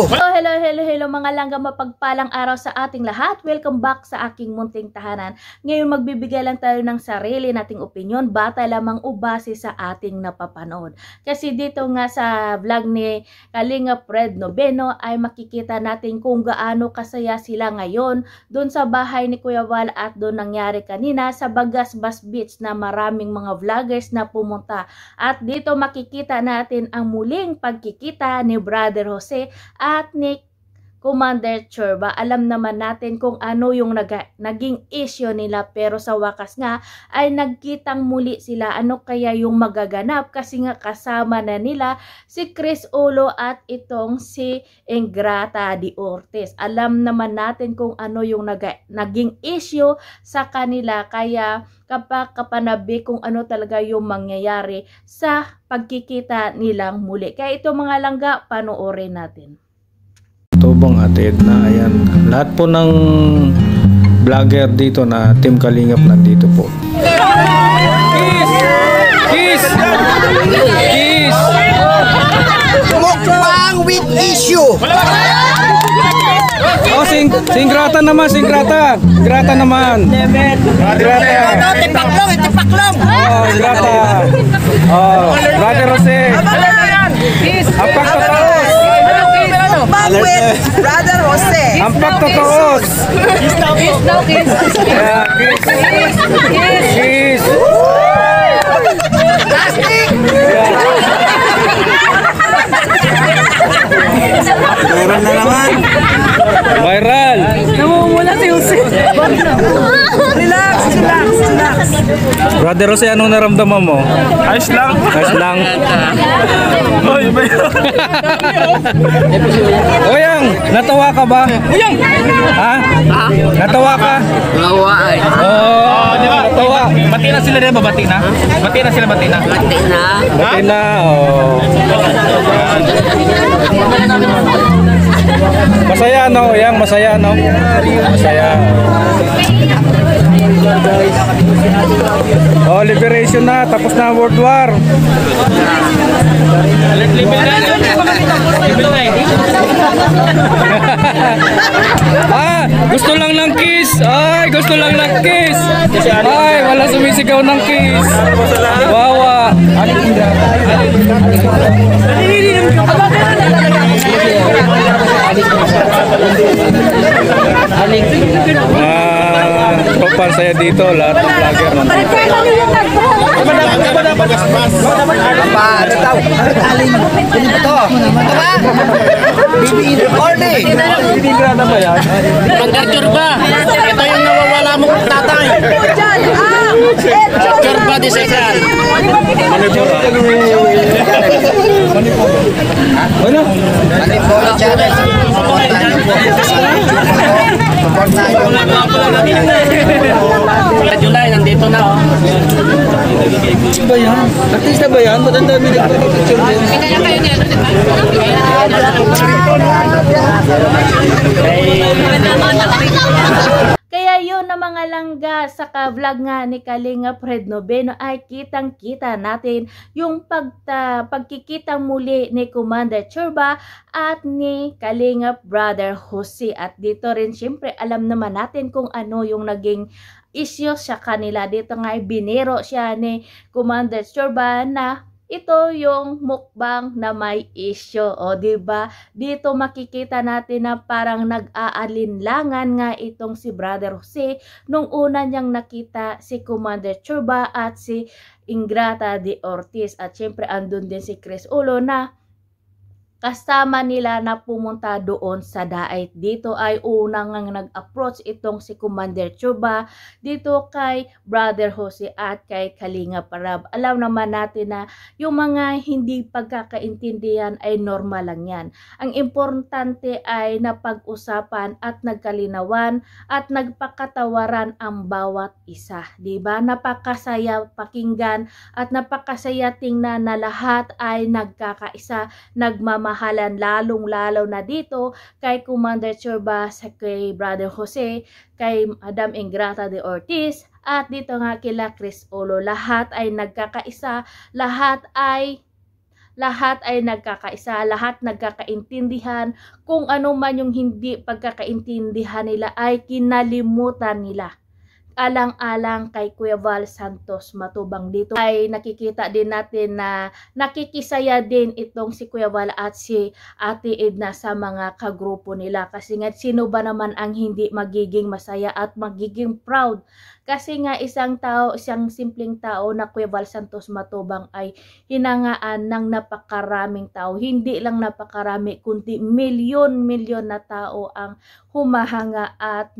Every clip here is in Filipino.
issue! Hello mga langga, mapagpalang araw sa ating lahat. Welcome back sa aking munting tahanan. Ngayon magbibigay lang tayo ng sarili nating opinion, bata lamang o base sa ating napapanood. Kasi dito nga sa vlog ni Kalinga Fred Noveno ay makikita natin kung gaano kasaya sila ngayon doon sa bahay ni Kuya Val at doon nangyari kanina sa Bagasbas Beach na maraming mga vloggers na pumunta. At dito makikita natin ang muling pagkikita ni Brother Jose at ni Commander Chorba. Alam naman natin kung ano yung naging issue nila, pero sa wakas nga ay nagkitang muli sila. Ano kaya yung magaganap, kasi nga kasama na nila si Chris Olo at itong si Ingrata de Ortiz. Alam naman natin kung ano yung naging issue sa kanila, kaya kapanabi kung ano talaga yung mangyayari sa pagkikita nilang muli. Kaya ito mga langga, panoorin natin. Tubong atid na, ayan. Lahat po ng vlogger dito na Team Kalingap nandito po. Kiss! Kiss! Kiss! Mukbang with issue! Oh, Ingrata naman, Ingrata. Ingrata naman. Ingrata. Tipaklong! Oh, Ingrata. Oh, Brother Jose. Ang pagtataos. Mukbang with Brother Jose! Ang pagtataos. Kiss now, kiss. Yeah, kiss. Kiss. Plastic! Meron na naman. Viral. Namumula si Jose. Relax! Brother Jose, anong naramdaman mo? Ayos lang. Ayos lang. Oy, Oyang, natawa ka ba? Oyang! Ha? Natawa ka? Nawa ay. Oh, natawa. Bati na sila rin ba? Bati na? Bati na sila, bati na. Bati na. Bati na, oh. Masaya no, Oyang, masaya no? Masaya. Oh, liberation na, tapos na World War. Ah, gusto lang ng kiss. Ay, gusto lang ng kiss. Ay, wala sumisigaw ng kiss. Wawa. Topal saya dito, lahat ng vlogger nandito. Ingrata ba yan? Chorba. Ito yung nawawala mong tatay. Chorba de Secan. Ano? July, nandito na oh. Ano ba yan? Artista ba yan? Ba't ang dami nagpapicture din? Kaya kayo niya, di ba? Kaya yun na mga langga, sa ka-vlog nga ni Kalinga Fred Noveno ay kitang-kita natin yung pagkikitang muli ni Commander Chorba at ni Kalinga Brother Jose. At dito rin syempre alam naman natin kung ano yung naging issue sa kanila. Dito nga ay biniro siya ni Commander Chorba na ito yung mukbang na may issue. O diba? Dito makikita natin na parang nag-aalinlangan nga itong si Brother Jose nung una niyang nakita si Commander Chorba at si Ingrata de Ortiz. At syempre andun din si Chris Olo na kasama nila na pumunta doon sa Daet. Dito ay unang nag-approach itong si Commander Chorba dito kay Brother Jose at kay Kalinga Prab. Alam naman natin na yung mga hindi pagkakaintindihan ay normal lang yan. Ang importante ay napag-usapan at nagkalinawan at nagpakatawaran ang bawat isa. Diba? Napakasaya pakinggan at napakasaya tingnan na lahat ay nagkakaisa, nagmamahalan, lalong-lalo na dito kay Commander Chorba, kay Brother Jose, kay Madam Ingrata de Ortiz, at dito nga kila Chris Olo. Lahat ay nagkakaisa, lahat ay lahat ay nagkakaisa, lahat nagkakaintindihan. Kung ano man yung hindi pagkakaintindihan nila ay kinalimutan nila. Alang-alang kay Kuya Val Santos Matubang. Dito ay nakikita din natin na nakikisaya din itong si Kuya Val at si Ate Edna sa mga kagrupo nila. Kasi nga sino ba naman ang hindi magiging masaya at magiging proud? Kasi nga isang simpleng tao na Kuya Val Santos Matubang ay hinangaan ng napakaraming tao. Hindi lang napakarami kundi milyon-milyon na tao ang humahanga at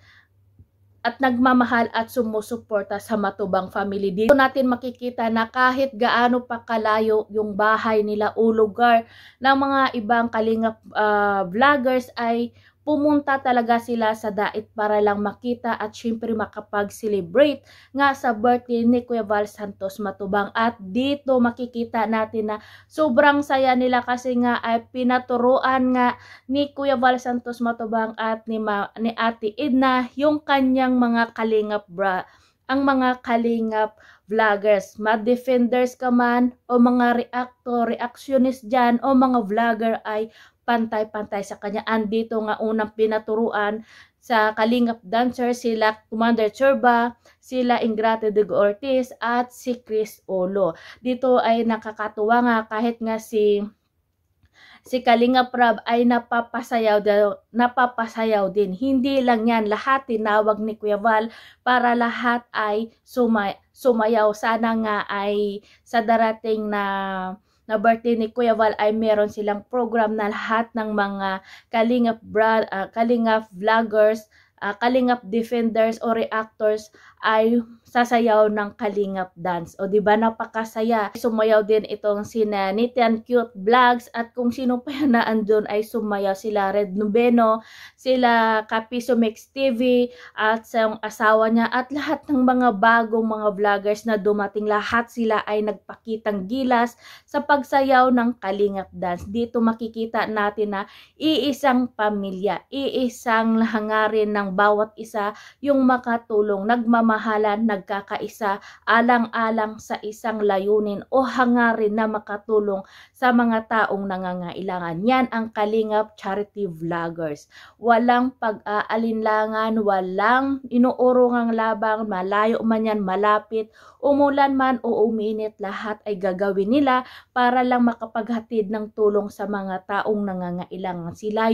nagmamahal at sumusuporta sa Matubang family. Dito natin makikita na kahit gaano pa kalayo yung bahay nila o lugar ng mga ibang kalingap vloggers ay pumunta talaga sila sa dait para lang makita at syempre makapag-celebrate nga sa birthday ni Kuya Val Santos Matubang. At dito makikita natin na sobrang saya nila kasi nga ay pinaturuan nga ni Kuya Val Santos Matubang at ni Ate Edna yung kanyang mga kalingap ang mga kalingap vloggers, ma-defenders ka man o mga reactionist dyan o mga vlogger ay pantay-pantay sa kanya. Andito nga unang pinaturuan sa kalingap dancer sila Commander Churba, sila Ingrate de Ortiz at si Chris Olo. Dito ay nakakatuwa nga kahit nga si Kalingap Rab ay napapasayaw din. Hindi lang yan, lahat tinawag ni Kuya Val para lahat ay sumayaw. Sana nga ay sa darating na birthday ni Kuya Val ay meron silang program na lahat ng mga kalingap vloggers, kalingap defenders o reactors ay sasayaw ng kalingap dance. O diba napakasaya. Sumayaw din itong sina Nitian Cute Vlogs at kung sino pa yan na andun ay sumayaw sila Red Nubeno, sila Kapiso Mix TV at sa asawa niya at lahat ng mga bagong mga vloggers na dumating, lahat sila ay nagpakitang gilas sa pagsayaw ng kalingap dance. Dito makikita natin na iisang pamilya, iisang hangarin ng bawat isa yung makatulong, nagmamahalan, nagkakaisa, alang-alang sa isang layunin o hangarin na makatulong sa mga taong nangangailangan. Yan ang kalingap charity vloggers. Walang pag-aalinlangan, walang inuurungang labang, malayo man yan, malapit, umulan man o uminit, lahat ay gagawin nila para lang makapaghatid ng tulong sa mga taong nangangailangan. Sila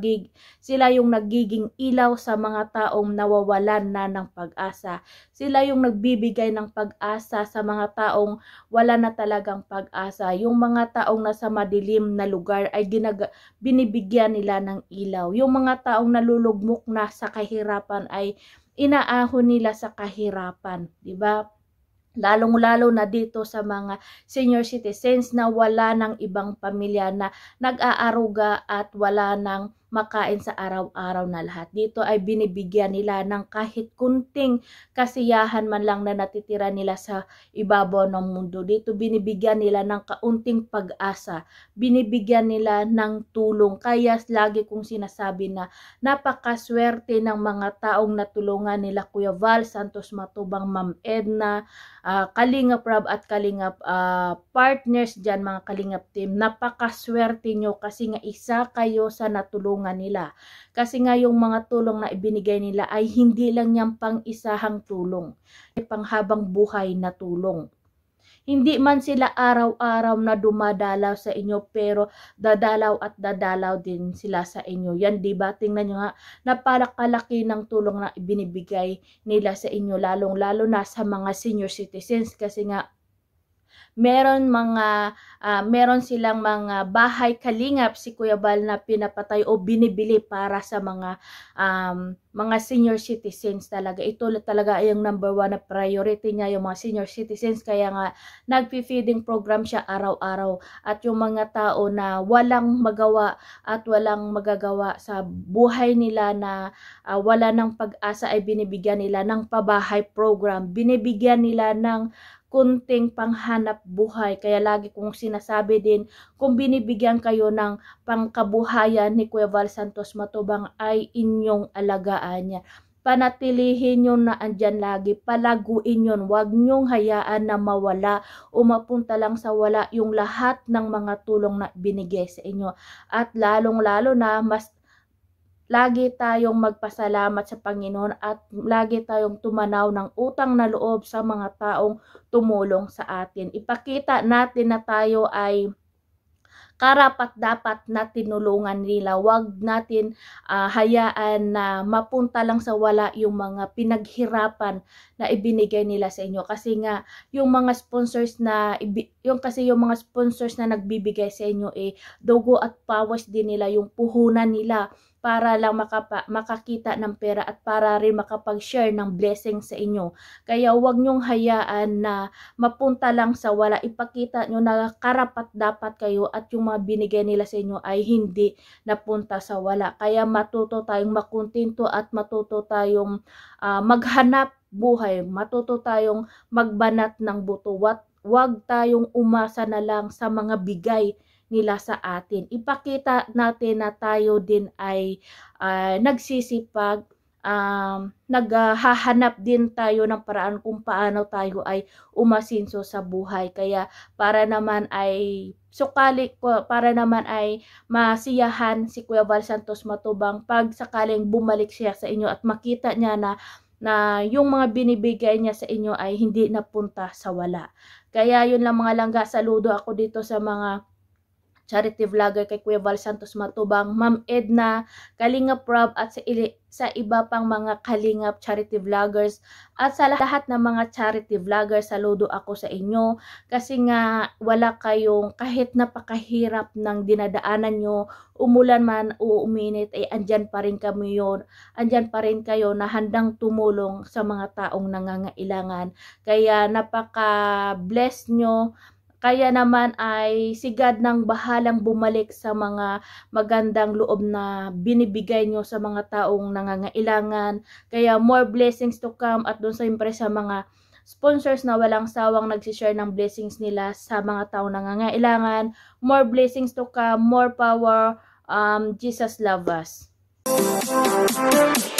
yung nagiging ilaw sa mga taong nawawalan na ng pag-asa. Sila yung nagbibigay ng pag-asa sa mga taong wala na talagang pag-asa. Yung mga taong nasa madilim na lugar ay binibigyan nila ng ilaw. Yung mga taong nalulugmok na sa kahirapan ay inaahon nila sa kahirapan, di ba? Lalong-lalo na dito sa mga senior citizens na wala ng ibang pamilya na nag-aaruga at wala ng makain sa araw-araw na lahat. Dito ay binibigyan nila ng kahit kunting kasiyahan man lang na natitira nila sa ibabaw ng mundo. Dito binibigyan nila ng kaunting pag-asa, binibigyan nila ng tulong. Kaya lagi kong sinasabi na napakaswerte ng mga taong natulungan nila Kuya Val Santos Matubang, Ma'am Edna, Kalingap Rab at Kalingap partners dyan, mga Kalingap team. Napakaswerte nyo kasi nga isa kayo sa natulungan nila. Kasi nga yung mga tulong na ibinigay nila ay hindi lang yung pang-isahang tulong, ay panghabang buhay na tulong. Hindi man sila araw-araw na dumadalaw sa inyo, pero dadalaw at dadalaw din sila sa inyo. Yan, diba? Tingnan nyo nga, napalakalaki ng tulong na ibinibigay nila sa inyo, lalong-lalo na sa mga senior citizens. Kasi nga, meron silang mga bahay kalingap si Kuya Val na pinapatay o binibili para sa mga senior citizens talaga. Ito talaga yung number one na priority niya, yung mga senior citizens. Kaya nga nagpi-feeding program siya araw-araw. At yung mga tao na walang magawa at walang magagawa sa buhay nila na wala ng pag-asa ay binibigyan nila ng pabahay program. Binibigyan nila ng kunting panghanap buhay. Kaya lagi kong sinasabi din, kung binibigyan kayo ng pangkabuhayan ni Kuya Val Santos Matubang ay inyong alagaan niya. panatilihin yun na andyan lagi, palaguin yun, huwag nyong hayaan na mawala o mapunta lang sa wala yung lahat ng mga tulong na binigay sa inyo. At lalong-lalo na mas lagi tayong magpasalamat sa Panginoon at lagi tayong tumanaw ng utang na loob sa mga taong tumulong sa atin. Ipakita natin na tayo ay karapat-dapat na tinulungan nila. Huwag natin hayaan na mapunta lang sa wala yung mga pinaghirapan na ibinigay nila sa inyo. Kasi nga, yung mga sponsors na nagbibigay sa inyo dugo at pawis din nila, yung puhunan nila para lang makakita ng pera at para rin makapag-share ng blessing sa inyo. Kaya huwag nyong hayaan na mapunta lang sa wala. Ipakita nyo na karapat-dapat kayo at yung mga binigay nila sa inyo ay hindi napunta sa wala. Kaya matuto tayong makontento at matuto tayong maghanap buhay. Matuto tayong magbanat ng buto. Huwag tayong umasa na lang sa mga bigay nila sa atin. Ipakita natin na tayo din ay nagsisipag, naghahanap din tayo ng paraan kung paano tayo ay umasinso sa buhay. Kaya para naman ay masiyahan si Kuya Val Santos Matubang pag sakaling bumalik siya sa inyo at makita niya na yung mga binibigay niya sa inyo ay hindi napunta sa wala. Kaya yun lang mga langga, saludo ako dito sa mga charity vlogger kay Kuya Val Santos Matubang, Ma'am Edna, Kalingap Rob at sa iba pang mga Kalingap charity vloggers at sa lahat ng mga charity vloggers, saludo ako sa inyo kasi nga wala kayong kahit napakahirap ng dinadaanan nyo, umulan man o uminit ay andyan pa rin kami yun, andyan pa rin kayo na handang tumulong sa mga taong nangangailangan. Kaya napaka-bless nyo. Kaya naman ay si God nang bahalang bumalik sa mga magandang loob na binibigay nyo sa mga taong nangangailangan. Kaya more blessings to come at doon siyempre sa mga sponsors na walang sawang nagsishare ng blessings nila sa mga taong nangangailangan. More blessings to come, more power. Jesus love us.